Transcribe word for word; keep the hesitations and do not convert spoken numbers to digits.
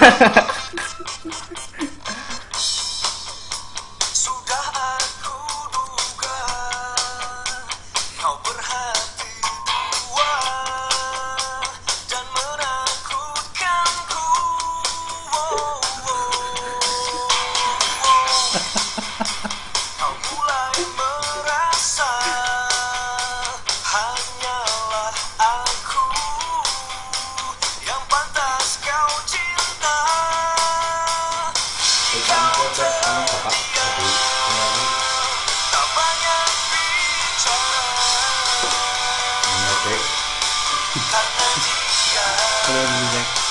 Sudah aku duga kau berhati dua dan menakutkanku. Oh, oh, oh. Kau mulai merasa hanyalah aku yang pantas kau cinta. Kau terdiam, tak banyak bicara, karena jika